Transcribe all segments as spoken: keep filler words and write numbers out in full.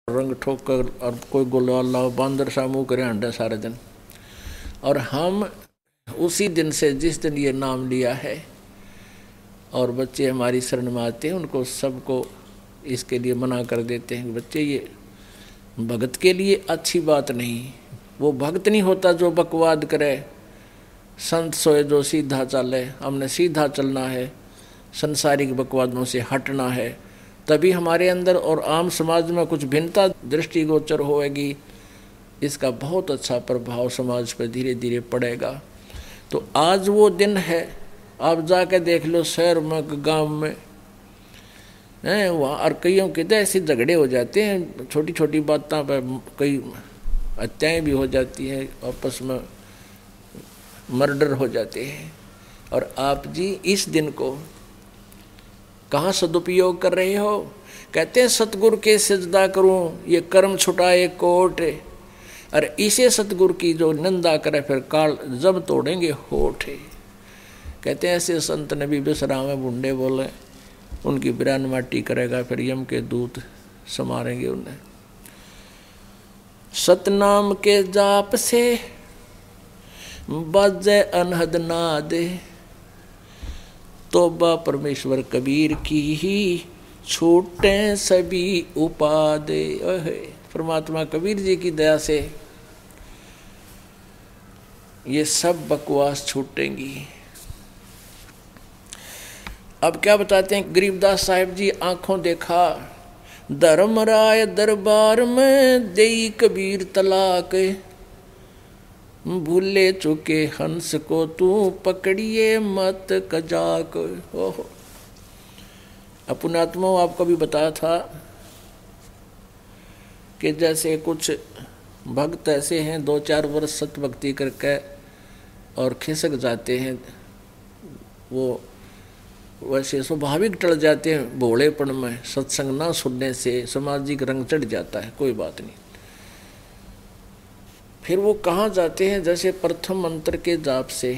रंग ठोकर और कोई गुलाल लाओ, बांदर सा मुँह करे हंडे सारे दिन। और हम उसी दिन से जिस दिन ये नाम लिया है और बच्चे हमारी शरण में आते हैं, उनको सबको इसके लिए मना कर देते हैं कि बच्चे ये भगत के लिए अच्छी बात नहीं। वो भक्त नहीं होता जो बकवाद करे, संत सोए जो सीधा चले। हमने सीधा चलना है, संसारिक बकवादों से हटना है, तभी हमारे अंदर और आम समाज में कुछ भिन्नता दृष्टिगोचर होएगी। इसका बहुत अच्छा प्रभाव समाज पर धीरे धीरे पड़ेगा। तो आज वो दिन है, आप जाके देख लो शहर में, गांव में हैं वहाँ, और कईयों के तो ऐसे झगड़े हो जाते हैं छोटी छोटी बातों पर, कई हत्याएं भी हो जाती हैं, आपस में मर्डर हो जाते हैं। और आप जी इस दिन को कहाँ सदुपयोग कर रहे हो? कहते हैं सतगुरु के सजदा करूं, ये कर्म छुटाए कोट। और इसे सतगुरु की जो निंदा करे फिर काल जब तोड़ेंगे होठ। कहते हैं ऐसे संत ने भी विश्राम बूढ़े बोले, उनकी बिरान माटी करेगा फिर यम के दूत समारेंगे उन्हें। सतनाम के जाप से बाजे अनहद नाद, तोबा परमेश्वर कबीर की ही छूटे सभी उपादे। परमात्मा कबीर जी की दया से ये सब बकवास छूटेंगी। अब क्या बताते हैं गरीबदास साहिब जी, आंखों देखा धर्मराय दरबार में देई कबीर तलाक, भूले चुके हंस को तू पकड़िए मत कजाक। ओहो, अपनात्मा आपको भी बताया था कि जैसे कुछ भक्त ऐसे हैं दो चार वर्ष सत भक्ति करके और खिसक जाते हैं, वो वैसे स्वाभाविक टल जाते हैं भोलेपन में। सत्संग ना सुनने से सामाजिक रंग चढ़ जाता है, कोई बात नहीं। फिर वो कहाँ जाते हैं? जैसे प्रथम मंत्र के जाप से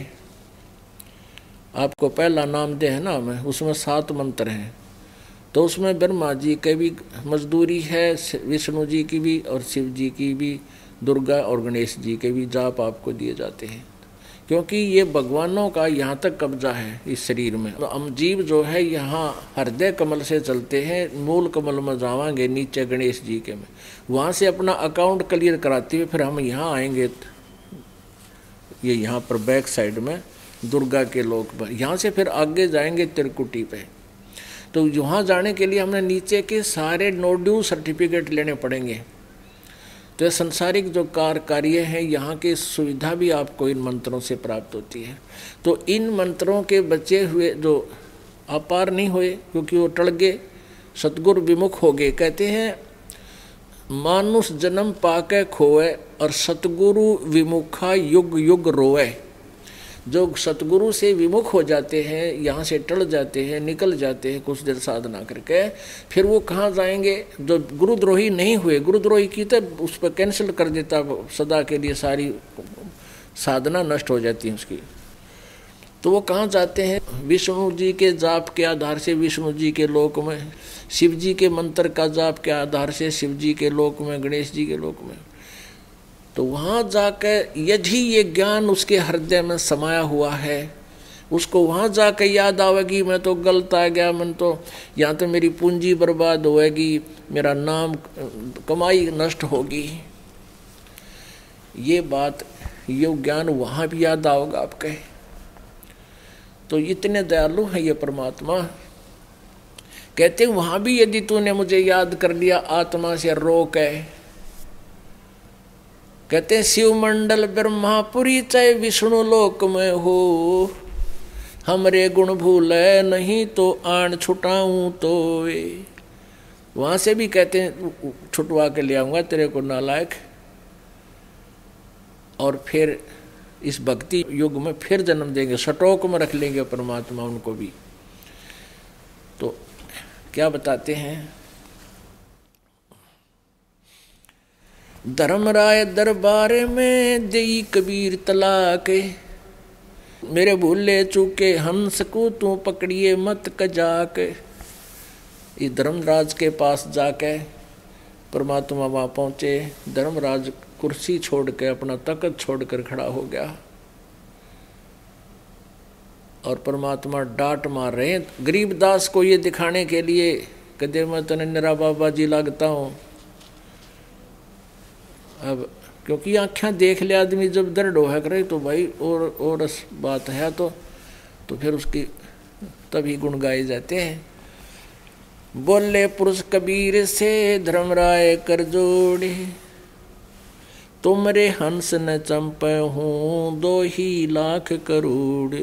आपको पहला नाम दे है ना हमें, उसमें सात मंत्र हैं, तो उसमें ब्रह्मा जी की भी मजदूरी है, विष्णु जी की भी और शिव जी की भी, दुर्गा और गणेश जी के भी जाप आपको दिए जाते हैं, क्योंकि ये भगवानों का यहाँ तक कब्जा है इस शरीर में। तो हम जीव जो है यहाँ हृदय कमल से चलते हैं, मूल कमल में जावांगे नीचे गणेश जी के में, वहाँ से अपना अकाउंट क्लियर कराते हुए फिर हम यहाँ आएंगे, ये यहाँ पर बैक साइड में दुर्गा के लोक पर, यहाँ से फिर आगे जाएंगे त्रिकुटी पे। तो वहाँ जाने के लिए हमें नीचे के सारे नोड्यूल सर्टिफिकेट लेने पड़ेंगे। तो संसारिक जो कार्य कार्य हैं यहाँ की सुविधा भी आपको इन मंत्रों से प्राप्त होती है। तो इन मंत्रों के बचे हुए जो अपार नहीं हुए, क्योंकि वो टल गए, सतगुरु विमुख हो गए। कहते हैं मानुष जन्म पाके खोए और सतगुरु विमुखा युग युग रोए। जो सतगुरु से विमुख हो जाते हैं, यहाँ से टल जाते हैं, निकल जाते हैं कुछ देर साधना करके, फिर वो कहाँ जाएंगे? जो गुरुद्रोही नहीं हुए, गुरुद्रोही की तो उस पर कैंसिल कर देता सदा के लिए, सारी साधना नष्ट हो जाती है उसकी। तो वो कहाँ जाते हैं? विष्णु जी के जाप के आधार से विष्णु जी के लोक में, शिव जी के मंत्र का जाप के आधार से शिव जी के लोक में, गणेश जी के लोक में। तो वहाँ जाकर यदि ये ज्ञान उसके हृदय में समाया हुआ है, उसको वहाँ जाकर याद आवेगी मैं तो गलत आ गया, मैं तो यहाँ तो मेरी पूंजी बर्बाद होएगी, मेरा नाम कमाई नष्ट होगी, ये बात, ये ज्ञान वहाँ भी याद आओगे आपके। तो इतने दयालु हैं ये परमात्मा। कहते हैं वहाँ भी यदि तूने मुझे याद कर लिया आत्मा से रोक है। कहते हैं शिव मंडल ब्रह्मापुरी चाहे विष्णु लोक में हो, हमरे गुण भूले नहीं तो आन छुटाऊं तो वे। वहां से भी कहते हैं छुटवा के ले आऊंगा तेरे को नालायक। और फिर इस भक्ति युग में फिर जन्म देंगे, सटोक में रख लेंगे परमात्मा उनको भी। तो क्या बताते हैं? धर्मराय दरबार में देई कबीर तलाक, मेरे भूले चूके हंस को तू पकड़िए मत कजाक। इस धर्मराज के पास जाके परमात्मा वहाँ पहुँचे। धर्मराज कुर्सी छोड़ के अपना तख्त छोड़कर खड़ा हो गया और परमात्मा डांट मार रहे हैं गरीबदास को ये दिखाने के लिए कदे मैं तने निरा बाबा जी लगता हूँ। अब क्योंकि आँखें देख ले आदमी जब दर्द हो है करे तो भाई और और बात है तो तो फिर उसकी तभी गुण गाए जाते हैं। बोले पुरुष कबीर से धर्मराय कर जोड़े, तुमरे हंस न चंपे हूँ दो ही लाख करोड़।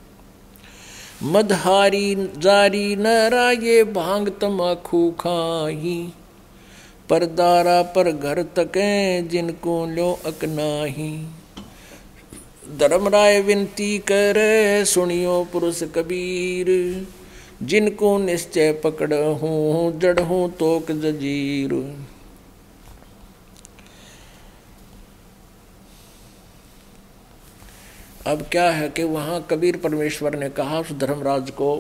मदहारी जारी न राये भांग तमाखू खाही, परदारा पर घर तके जिनको लो अकनाही। धर्मराय विनती करे सुनियो पुरुष कबीर, जिनको निश्चय पकड़ हूँ जड़ हूँ तोक जजीर। अब क्या है कि वहाँ कबीर परमेश्वर ने कहा उस धर्मराज को,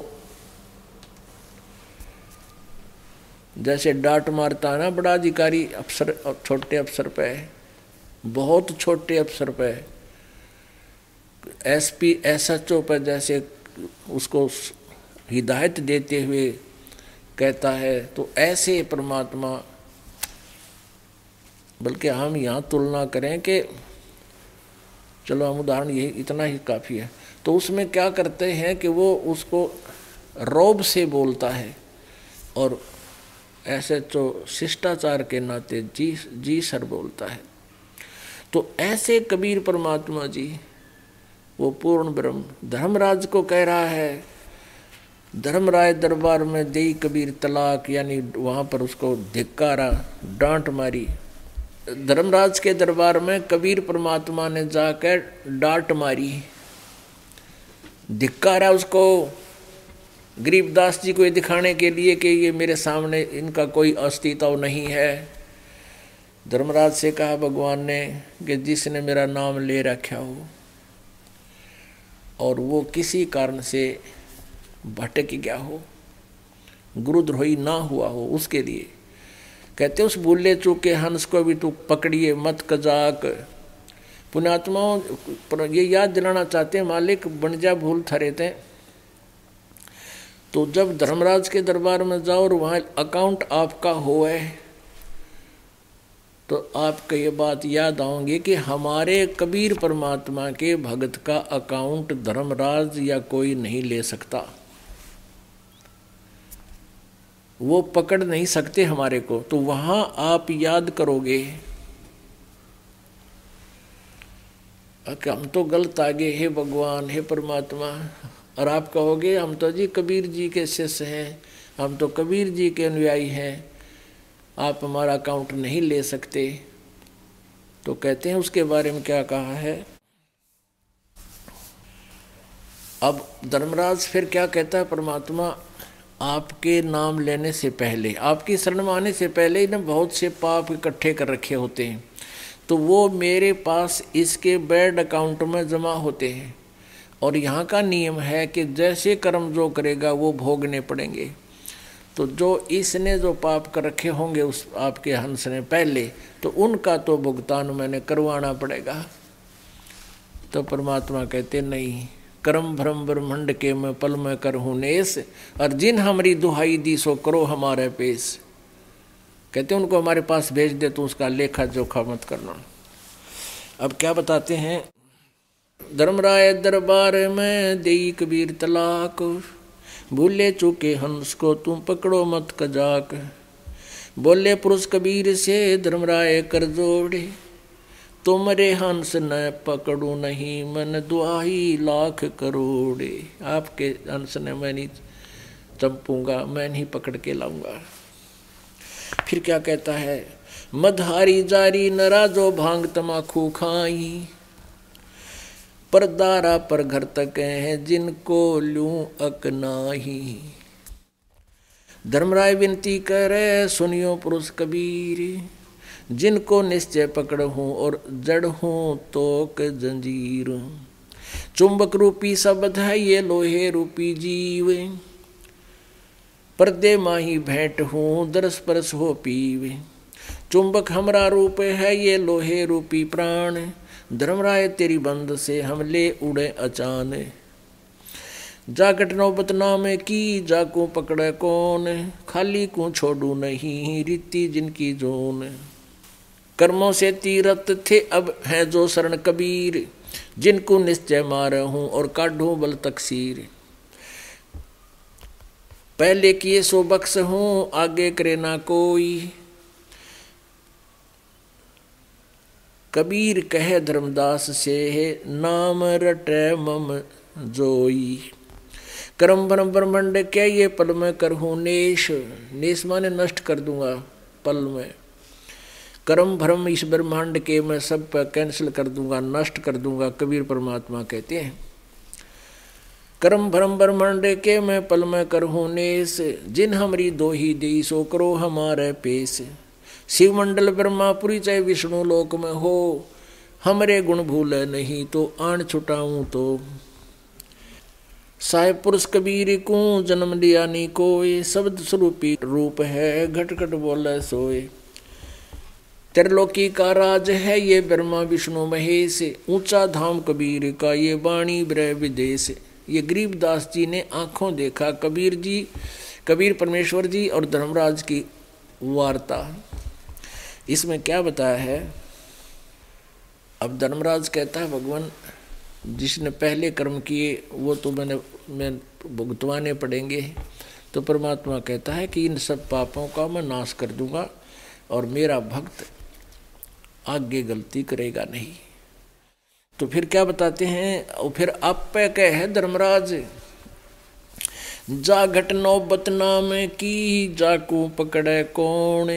जैसे डांट मारता है ना बड़ा अधिकारी अफसर छोटे अफसर पे, बहुत छोटे अफसर पे, एसपी एसएचओ पे, जैसे उसको हिदायत देते हुए कहता है, तो ऐसे परमात्मा, बल्कि हम यहाँ तुलना करें कि चलो हम उदाहरण यही इतना ही काफ़ी है, तो उसमें क्या करते हैं कि वो उसको रौब से बोलता है और ऐसे तो शिष्टाचार के नाते जी जी सर बोलता है। तो ऐसे कबीर परमात्मा जी वो पूर्ण ब्रह्म धर्मराज को कह रहा है, धर्मराय दरबार में देई कबीर तलाक, यानी वहाँ पर उसको धिक्कारा, डांट मारी। धर्मराज के दरबार में कबीर परमात्मा ने जाकर डांट मारी, धिक्कारा उसको, गरीबदास जी को ये दिखाने के लिए कि ये मेरे सामने इनका कोई अस्तित्व नहीं है। धर्मराज से कहा भगवान ने कि जिसने मेरा नाम ले रखा हो और वो किसी कारण से भटक गया हो, गुरुद्रोही ना हुआ हो, उसके लिए कहते उस भूले चूके हंस को भी तू पकड़िए मत कजाक। पुण्यात्माओं ये याद दिलाना चाहते हैं, मालिक बन जा भूल थरे थे। तो जब धर्मराज के दरबार में जाओ और वहाँ अकाउंट आपका होए तो आपको ये बात याद आओगे कि हमारे कबीर परमात्मा के भगत का अकाउंट धर्मराज या कोई नहीं ले सकता, वो पकड़ नहीं सकते हमारे को। तो वहां आप याद करोगे कि हम तो गलत आ गए, हे भगवान हे परमात्मा, और आप कहोगे हम तो जी कबीर जी के शिष्य हैं, हम तो कबीर जी के अनुयायी हैं, आप हमारा अकाउंट नहीं ले सकते। तो कहते हैं उसके बारे में क्या कहा है। अब धर्मराज फिर क्या कहता है परमात्मा, आपके नाम लेने से पहले, आपकी शरण में आने से पहले ही ना बहुत से पाप इकट्ठे कर रखे होते हैं, तो वो मेरे पास इसके बैड अकाउंट में जमा होते हैं। और यहाँ का नियम है कि जैसे कर्म जो करेगा वो भोगने पड़ेंगे। तो जो इसने जो पाप कर रखे होंगे उस आपके हंस ने पहले, तो उनका तो भुगतान मैंने करवाना पड़ेगा। तो परमात्मा कहते नहीं, कर्म भ्रम ब्रह्मंड के मैं पल में कर हूँ नेस, और जिन हमारी दुहाई दी सो करो हमारे पेश। कहते उनको हमारे पास भेज दे तो उसका लेखा जोखा मत करना। अब क्या बताते हैं, धर्मराय दरबार में देई कबीर तलाक, भूले चूके हंस को तुम पकड़ो मत कजाक। बोले पुरुष कबीर से धर्मराय कर जोड़े, तुमरे हंस न पकड़ू नहीं मन दुआही लाख करोड़े। आपके हंस ने मैं नहीं चंपूंगा, मैं नहीं पकड़ के लाऊंगा। फिर क्या कहता है, मधारी जारी नराजो भांग तमाखू खाई, परदारा पर घर तक हैं जिनको लूं अकनाही। धर्मराय विनती करे सुनियो पुरुष कबीर, जिनको निश्चय पकड़ हूँ और जड़ हूँ तोक जंजीर। चुंबक रूपी शब्द है ये लोहे रूपी जीव, पर्दे माही भेंट हूँ दरस परस हो पीवे। चुंबक हमरा रूप है ये लोहे रूपी प्राण, धर्मराय तेरी बंद से हम ले उड़े अचान। जाकट नौबत नाम की जाको पकड़े कौन, खाली को छोड़ू नहीं रीति जिनकी जोन। कर्मों से तीरथ थे अब है जो शरण कबीर, जिनको निश्चय मारे हूँ और काढ़ू बल तकसीर। पहले किए सो बख्श हूँ आगे करे ना कोई, कबीर कहे धर्मदास से नाम रटे मम जोई। कर्म भ्रम ब्रह्मंड क्या ये पल में करहूँ नेश, नेश माने नष्ट कर दूंगा पल में। कर्म भ्रम इस ब्रह्मांड के मैं सब पर कैंसिल कर दूंगा, नष्ट कर दूंगा, कबीर परमात्मा कहते हैं। कर्म भ्रम ब्रह्मांड के मैं पल में करहूँ नेश, जिन हमारी दो ही दी सो करो हमारे पेश। शिव मंडल ब्रह्मापुरी चाहे विष्णु लोक में हो, हमरे गुण भूले नहीं तो आन छुटाऊं तो। साहेब पुरुष कबीर को जन्म लिया नी कोई, शब्द स्वरूपी रूप है घट घट बोले सोए। त्रिलोकी का राज है ये ब्रह्मा विष्णु महेश, ऊंचा धाम कबीर का ये वाणी ब्रह विदेश। ये गरीबदास जी ने आंखों देखा कबीर जी, कबीर परमेश्वर जी और धर्मराज की वार्ता। इसमें क्या बताया है? अब धर्मराज कहता है भगवान जिसने पहले कर्म किए वो तो मैंने मैं भुगतवाने पड़ेंगे। तो परमात्मा कहता है कि इन सब पापों का मैं नाश कर दूंगा और मेरा भक्त आगे गलती करेगा नहीं। तो फिर क्या बताते हैं? और फिर आप पे कह है धर्मराज, जा घट नौबत नाम की जाको पकड़े कौन,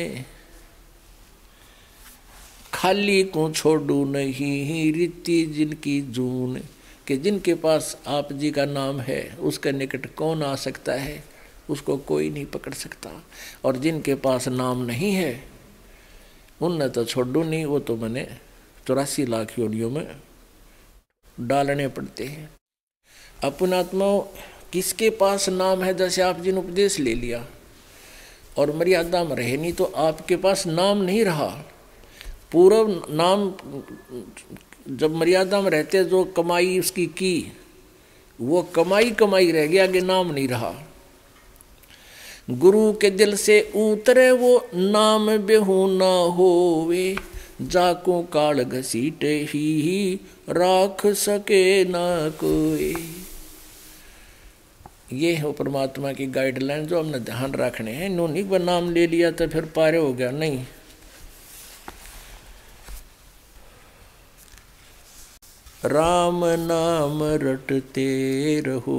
खाली को छोड़ू नहीं रीति जिनकी जून। कि जिनके पास आप जी का नाम है उसके निकट कौन आ सकता है, उसको कोई नहीं पकड़ सकता। और जिनके पास नाम नहीं है उनने तो छोड़ू नहीं, वो तो मैंने चौरासी लाख योनियों में डालने पड़ते हैं। अपनात्मा किसके पास नाम है? जैसे आप जी ने उपदेश ले लिया और मर्यादा में रहे नहीं तो आपके पास नाम नहीं रहा। पूर्व नाम जब मर्यादा में रहते जो कमाई उसकी की वो कमाई कमाई रह गया, आगे नाम नहीं रहा। गुरु के दिल से उतरे वो नाम बेहू ना होवे, जाको काल घसीटे ही, ही राख सके ना कोई। ये है परमात्मा की गाइडलाइन जो हमने ध्यान रखने हैं। इन्होंने एक नाम ले लिया तो फिर पारे हो गया, नहीं। राम नाम रटते रहो,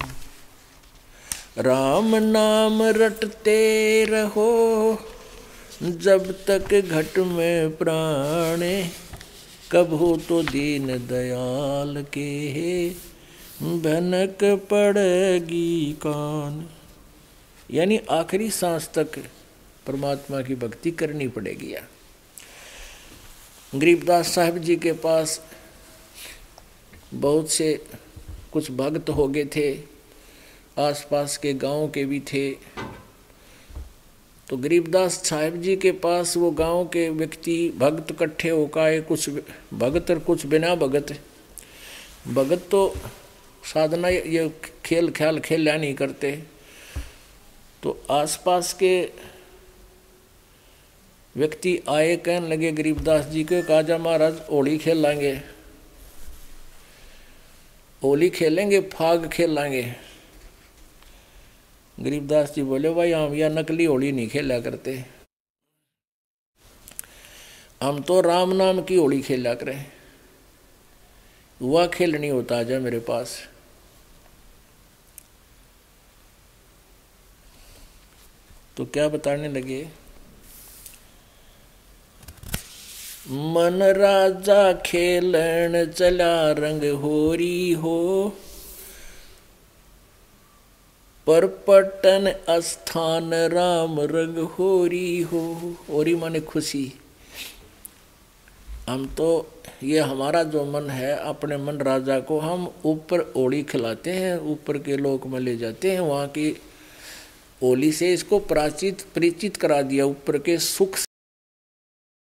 राम नाम रटते रहो, जब तक घट में प्राणे, कब हो तो दीन दयाल के भनक पड़ेगी कान। यानी आखिरी सांस तक परमात्मा की भक्ति करनी पड़ेगी। गरीबदास साहब जी के पास बहुत से कुछ भक्त हो गए थे, आसपास के गांव के भी थे। तो गरीबदास साहब जी के पास वो गांव के व्यक्ति भक्त इकट्ठे होकर, कुछ भगत और कुछ बिना भगत। भगत तो साधना ये खेल ख्याल खेला नहीं करते। तो आसपास के व्यक्ति आए, कहने लगे गरीबदास जी को, काजा महाराज होली खेल लेंगे, होली खेलेंगे, फाग खेल लेंगे। गरीबदास जी बोले भाई हम या नकली होली नहीं खेला करते, हम तो राम नाम की होली खेला करें, वह खेल नहीं होता, आजा मेरे पास। तो क्या बताने लगे? मन राजा खेलन चला रंग होरी हो, पर पटन स्थान राम रंग होरी हो। होरी माने खुशी। हम तो ये हमारा जो मन है, अपने मन राजा को हम ऊपर होली खिलाते हैं, ऊपर के लोक में ले जाते हैं, वहाँ की होली से इसको प्राचित परिचित करा दिया, ऊपर के सुख